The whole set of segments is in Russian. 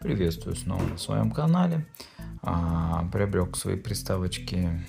Приветствую снова на своем канале. Приобрел к своей приставочке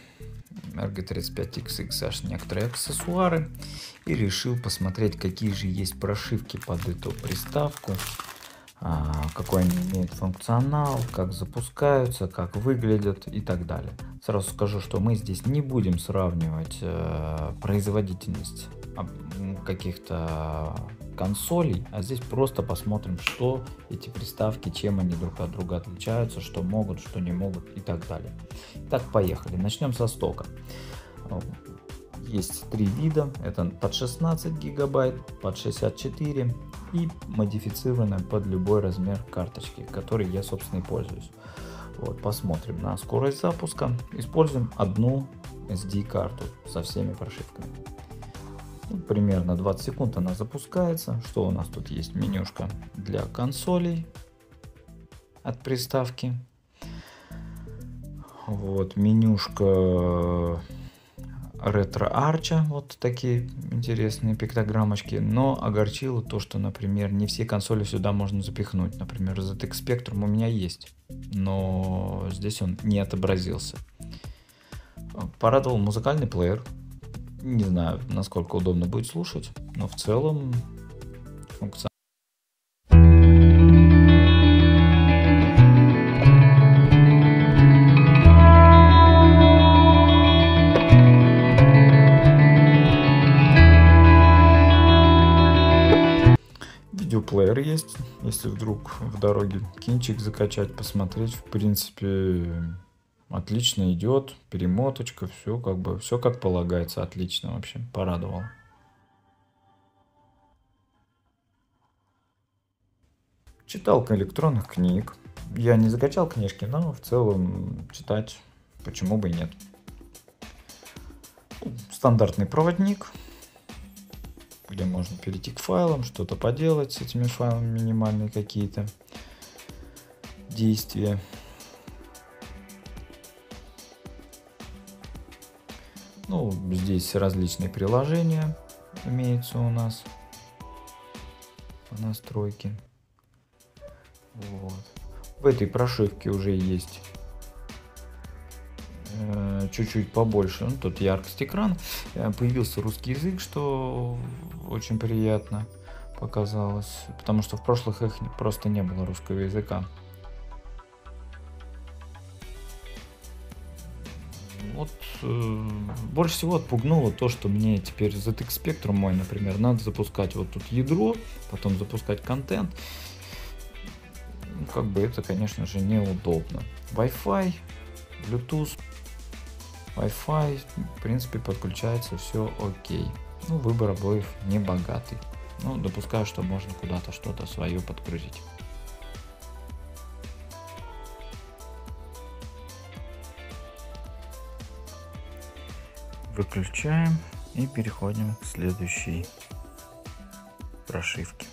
RG35XX некоторые аксессуары и решил посмотреть, какие же есть прошивки под эту приставку, какой они имеют функционал, как запускаются, как выглядят и так далее. Сразу скажу, что мы здесь не будем сравнивать производительность каких-то консолей, а здесь просто посмотрим, что эти приставки, чем они друг от друга отличаются, что могут, что не могут и так далее. Так, поехали. Начнем со стока. Есть три вида. Это под 16 гигабайт, под 64 и модифицированная под любой размер карточки, которой я, собственно, и пользуюсь. Вот, посмотрим на скорость запуска. Используем одну SD-карту со всеми прошивками. Примерно 20 секунд она запускается. Что у нас тут есть? Менюшка для консолей от приставки. Вот менюшка ретро-арча, вот такие интересные пиктограммочки, но огорчило то, что, например, не все консоли сюда можно запихнуть. Например, ZX Spectrum у меня есть, но здесь он не отобразился. Порадовал музыкальный плеер. Не знаю, насколько удобно будет слушать, но в целом функционал. Видеоплеер есть, если вдруг в дороге кинчик закачать, посмотреть, в принципе, отлично идет, перемоточка, все как полагается, отлично вообще, порадовал. Читалка электронных книг. Я не закачал книжки, но в целом читать почему бы и нет. Стандартный проводник, где можно перейти к файлам, что-то поделать с этими файлами, минимальные какие-то действия. Ну, здесь различные приложения имеются у нас по настройке. Вот. В этой прошивке уже есть чуть-чуть побольше. Ну, тут яркость экрана. Появился русский язык, что очень приятно показалось, потому что в прошлых их просто не было русского языка. Вот больше всего отпугнуло то, что мне теперь ZX Spectrum мой, например, надо запускать вот тут ядро, потом запускать контент. Ну, как бы это, конечно же, неудобно. Wi-Fi, Bluetooth, Wi-Fi, в принципе, подключается все окей. Ну, выбор обоев не богатый. Ну, допускаю, что можно куда-то что-то свое подгрузить. Выключаем и переходим к следующей прошивке.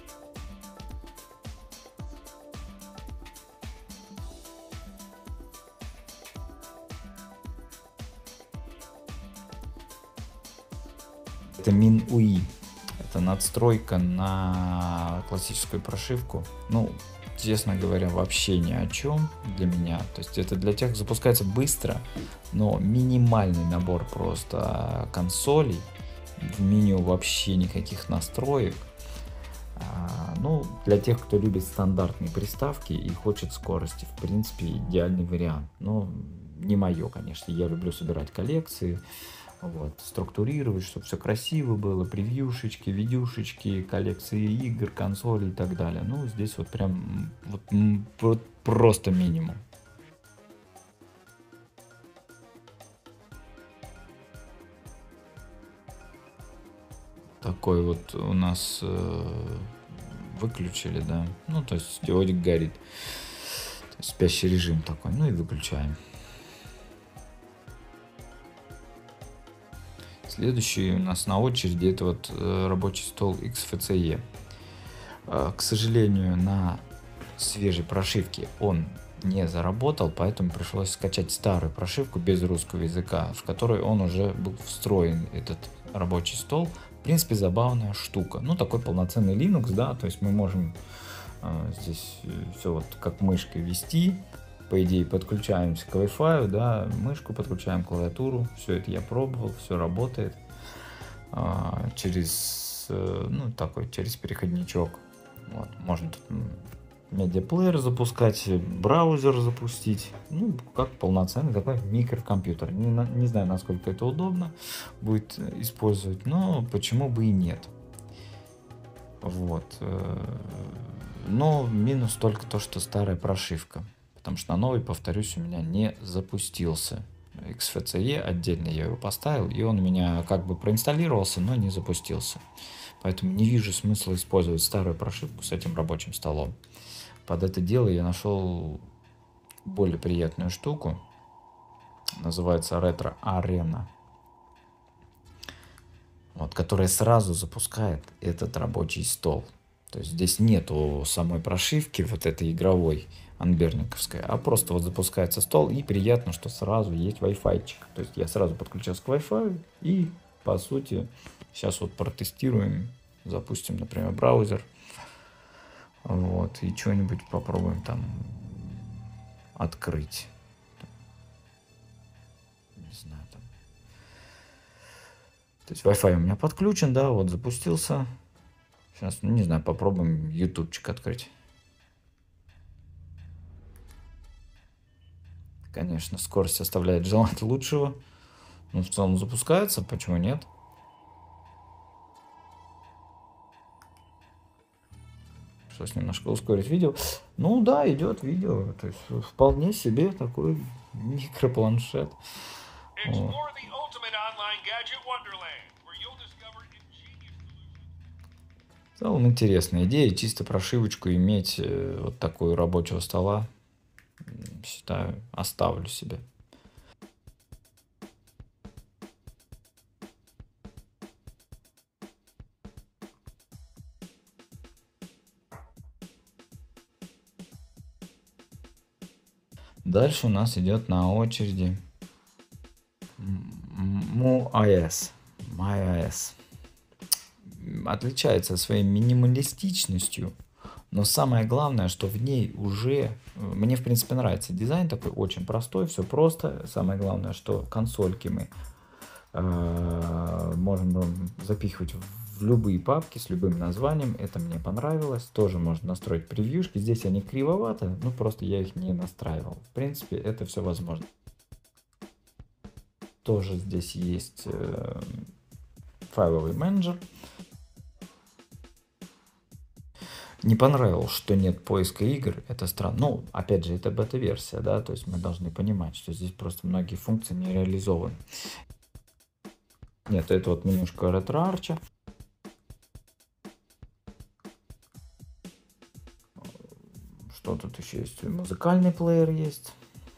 Это MinUI. Это надстройка на классическую прошивку. Ну, честно говоря, вообще ни о чем для меня. То есть это для тех, запускается быстро, но минимальный набор просто консолей. В меню вообще никаких настроек. Ну, для тех, кто любит стандартные приставки и хочет скорости, в принципе, идеальный вариант. Но не мое, конечно. Я люблю собирать коллекции. Вот, структурировать, чтобы все красиво было, превьюшечки, видюшечки, коллекции игр, консолей и так далее. Ну, здесь вот прям вот просто минимум. Такой вот у нас выключили, да. Ну, то есть диодик горит. То есть спящий режим такой. Ну и выключаем. Следующий у нас на очереди это вот рабочий стол XFCE. К сожалению, на свежей прошивке он не заработал, поэтому пришлось скачать старую прошивку без русского языка, в которой он уже был встроен, этот рабочий стол. В принципе, забавная штука. Ну, такой полноценный Linux, да, то есть мы можем Здесь все вот как мышкой вести. По идее, подключаемся к Wi-Fi, да, мышку подключаем, клавиатуру. Все это я пробовал, все работает. Через, ну, такой, через переходничок. Вот, можно тут медиаплеер запускать, браузер запустить. Ну, как полноценный такой микрокомпьютер. Не знаю, насколько это удобно будет использовать, но почему бы и нет. Вот. Но минус только то, что старая прошивка. Потому что на новый, повторюсь, у меня не запустился. XFCE отдельно я его поставил, и он у меня как бы проинсталлировался, но не запустился. Поэтому не вижу смысла использовать старую прошивку с этим рабочим столом. Под это дело я нашел более приятную штуку. Называется Retro Arena. Вот, которая сразу запускает этот рабочий стол. То есть здесь нету самой прошивки вот этой игровой анберниковской, а просто вот запускается стол, и приятно, что сразу есть Wi-Fi-чик. То есть я сразу подключился к Wi-Fi, и по сути сейчас вот протестируем, запустим, например, браузер, вот, и что-нибудь попробуем там открыть. Не знаю, там. То есть Wi-Fi у меня подключен, да, вот запустился. Сейчас, ну, не знаю, попробуем ютубчик открыть. Конечно, скорость оставляет желать лучшего. Но в целом запускается, почему нет? Пришлось немножко ускорить видео. Ну да, идет видео. То есть вполне себе такой микропланшет. Вот. В целом интересная идея, чисто прошивочку иметь вот такую рабочего стола, считаю, оставлю себе. Дальше у нас идет на очереди MuiOS. Отличается своей минималистичностью, но самое главное, что в ней уже, мне в принципе нравится дизайн такой, очень простой, все просто. Самое главное, что консольки мы можем запихивать в любые папки с любым названием, это мне понравилось. Тоже можно настроить превьюшки, здесь они кривоваты, ну просто я их не настраивал. В принципе, это все возможно. Тоже здесь есть файловый менеджер. Не понравилось, что нет поиска игр, это странно. Ну, опять же, это бета-версия, да, то есть мы должны понимать, что здесь просто многие функции не реализованы. Нет, это вот менюшка RetroArch. Что тут еще есть? Музыкальный плеер есть.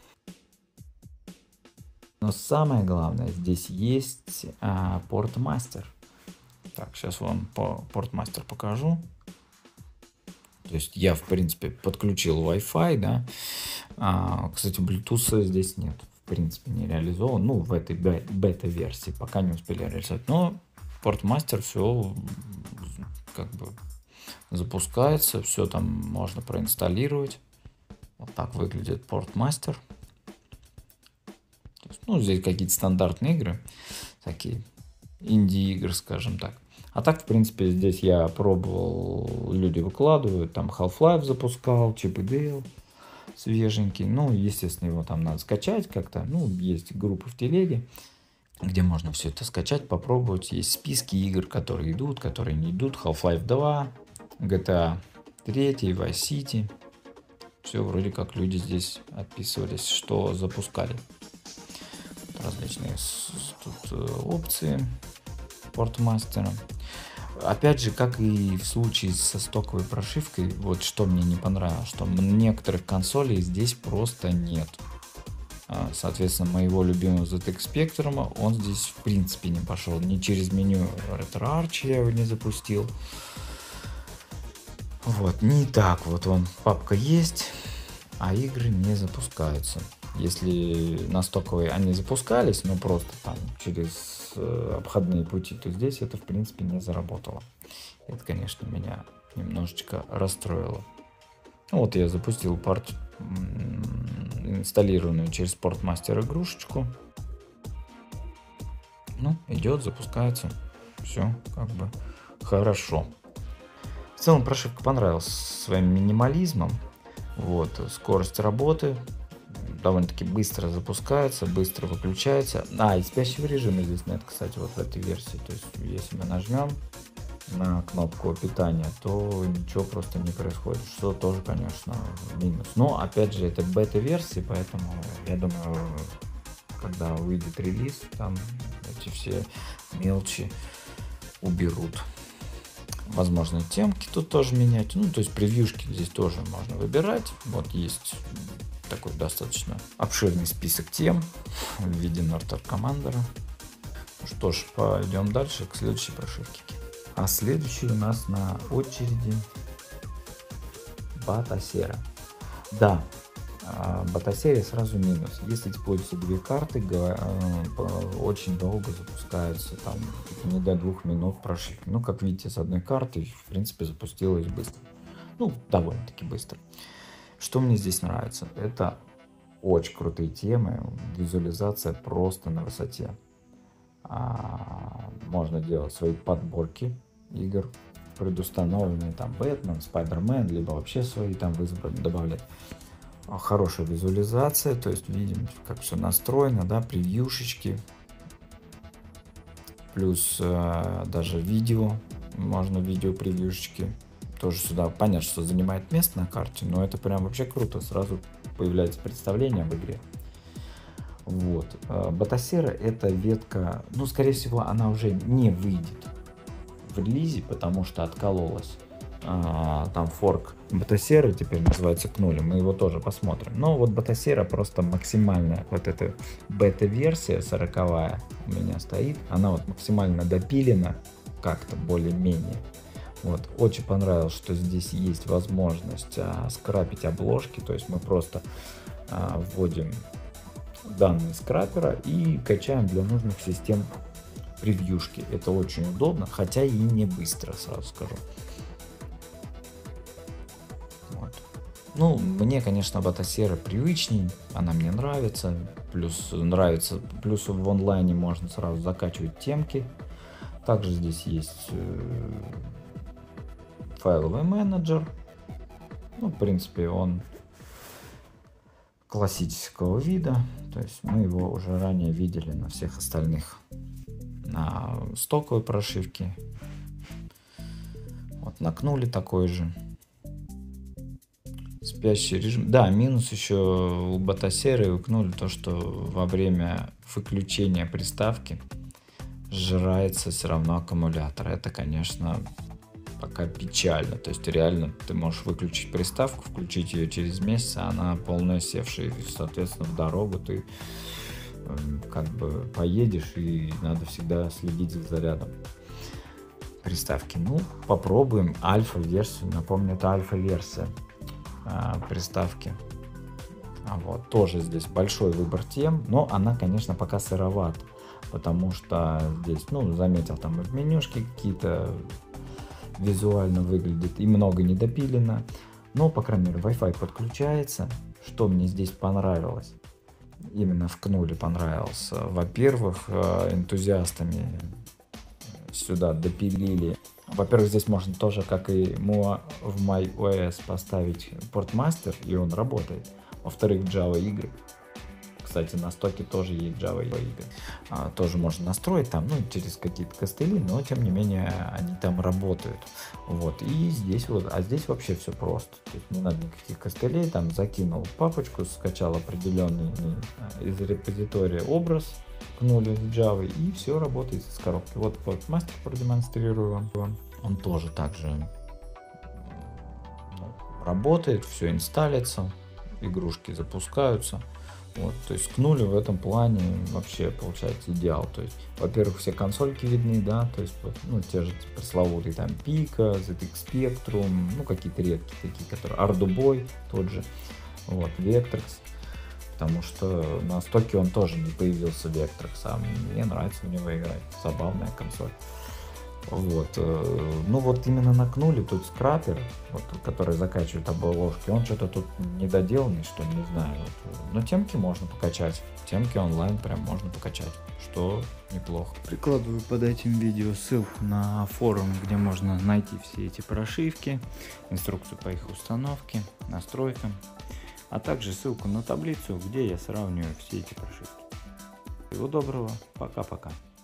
Но самое главное, здесь есть портмастер. Так, сейчас вам портмастер покажу. То есть я, в принципе, подключил Wi-Fi, да. Кстати, Bluetooth здесь нет. В принципе, не реализован. Ну, в этой бета-версии пока не успели реализовать. Но портмастер все как бы запускается. Все там можно проинсталлировать. Вот так выглядит портмастер. Ну, здесь какие-то стандартные игры. Такие инди-игры, скажем так. А так, в принципе, здесь я пробовал, люди выкладывают, там Half-Life запускал, Чип и Дейл свеженький. Ну, естественно, его там надо скачать как-то. Ну, есть группы в телеге, где можно все это скачать, попробовать. Есть списки игр, которые идут, которые не идут. Half-Life 2, GTA 3, Vice City. Все вроде как люди здесь отписывались, что запускали. Различные тут опции портмастера. Опять же, как и в случае со стоковой прошивкой, вот что мне не понравилось, что некоторых консолей здесь просто нет. Соответственно, моего любимого ZX Spectrum, он здесь в принципе не пошел. Ни через меню RetroArch я его не запустил. Вот, не так. Вот он, папка есть, а игры не запускаются. Если на стоковой они запускались, но просто там через обходные пути, то здесь это в принципе не заработало. Это, конечно, меня немножечко расстроило. Вот я запустил инсталлированную через Portmaster игрушечку. Ну, идет, запускается. Все как бы хорошо. В целом прошивка понравилась своим минимализмом. Вот, скорость работы довольно-таки быстро запускается, быстро выключается. И спящего режима здесь нет, кстати, вот в этой версии. То есть, если мы нажмем на кнопку питания, то ничего просто не происходит, что тоже, конечно, минус. Но, опять же, это бета-версии, поэтому, я думаю, когда выйдет релиз, там эти все мелочи уберут. Возможно, темки тут тоже менять. Ну, то есть превьюшки здесь тоже можно выбирать. Вот есть такой достаточно обширный список тем в виде Northrop Commander. Что ж, пойдем дальше к следующей прошивке. А следующий у нас на очереди Batocera. Да, Batocera сразу минус. Если используются две карты, очень долго запускается, там не до 2 минут прошивки. Ну, как видите, с одной карты, в принципе, запустилось быстро. Ну, довольно-таки быстро. Что мне здесь нравится? Это очень крутые темы, визуализация просто на высоте. Можно делать свои подборки игр, предустановленные, там Бэтмен, Спайдермен, либо вообще свои там добавлять. Хорошая визуализация, то есть видим, как все настроено, да, превьюшечки, плюс даже видео, можно видео превьюшечки тоже сюда. Понятно, что занимает место на карте, но это прям вообще круто, сразу появляется представление об игре. Вот. Batocera — это ветка, ну, скорее всего, она уже не выйдет в релизе, потому что откололась. Там форк Batocera теперь называется Кнули, мы его тоже посмотрим. Но вот Batocera просто максимальная, вот эта бета-версия 40-я у меня стоит, она вот максимально допилена, как-то более-менее. Вот, очень понравилось, что здесь есть возможность скрапить обложки, то есть мы просто вводим данные скрапера и качаем для нужных систем превьюшки. Это очень удобно, хотя и не быстро, сразу скажу. Вот. Ну, мне, конечно, Batocera привычней, она мне нравится, плюс в онлайне можно сразу закачивать темки. Также здесь есть файловый менеджер. Ну, в принципе, он классического вида, то есть мы его уже ранее видели на всех остальных, на стоковой прошивке. Вот на Кнули такой же. Спящий режим. Да, минус еще у Batocera и у Кнули то, что во время выключения приставки сжирается все равно аккумулятор. Это, конечно, пока печально. То есть реально ты можешь выключить приставку, включить ее через месяц, а она полная севшая, и, соответственно, в дорогу ты как бы поедешь, и надо всегда следить за зарядом приставки. Ну, попробуем альфа-версию. Напомню, это альфа-версия приставки. Вот, тоже здесь большой выбор тем, но она, конечно, пока сыровата, потому что здесь, ну, заметил, там и в менюшке какие-то визуально выглядит и много недопилено, но, по крайней мере, Wi-Fi подключается. Что мне здесь понравилось, именно в Кнуле понравилось, во-первых, энтузиастами сюда допилили. Во-первых, здесь можно тоже, как и в MyOS, поставить Portmaster, и он работает. Во-вторых, Java игры. Кстати, на стоке тоже есть Java игры. Тоже можно настроить там, ну, через какие-то костыли, но тем не менее они там работают. Вот, и здесь вот, а здесь вообще все просто. То есть не надо никаких костылей, там закинул папочку, скачал определенный из репозитория образ, Кнули в Java, и все работает с коробки. Вот Portmaster продемонстрирую вам. Он тоже также работает, все инсталится, игрушки запускаются. Вот, то есть Кнули в этом плане вообще получается идеал. То есть, во-первых, все консольки видны, да, то есть вот, ну, те же пресловутые там Pico, ZX Spectrum, ну, какие-то редкие такие, которые Arduboy тот же, вот, Vectrex, потому что на стоке он тоже не появился, Vectrex, а мне нравится в него играть, забавная консоль. Вот. Ну вот именно на Кнуле тут скрапер, вот, который закачивает обложки, он что-то тут недоделанный, что ли, не знаю. Вот. Но темки можно покачать. Темки онлайн прям можно покачать, что неплохо. Прикладываю под этим видео ссылку на форум, где можно найти все эти прошивки, инструкцию по их установке, настройкам, а также ссылку на таблицу, где я сравниваю все эти прошивки. Всего доброго, пока-пока.